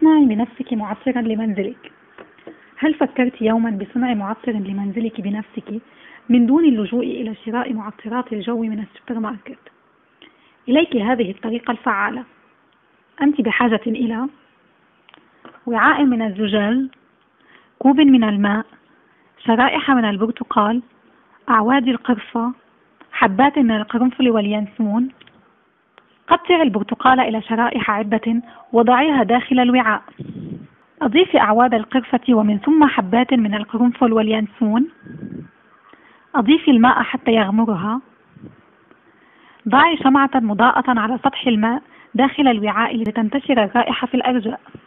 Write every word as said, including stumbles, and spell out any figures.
اصنعي بنفسك معطرا لمنزلك. هل فكرت يوما بصنع معطر لمنزلك بنفسك من دون اللجوء إلى شراء معطرات الجو من السوبر ماركت؟ إليك هذه الطريقة الفعالة. أنت بحاجة إلى وعاء من الزجاج، كوب من الماء، شرائح من البرتقال، أعواد القرفة، حبات من القرنفل واليانسون. قطعي البرتقال إلى شرائح عبة وضعيها داخل الوعاء. أضيفي أعواد القرفة ومن ثم حبات من القرنفل واليانسون. أضيفي الماء حتى يغمرها. ضعي شمعة مضاءة على سطح الماء داخل الوعاء لتنتشر الرائحة في الأرجاء.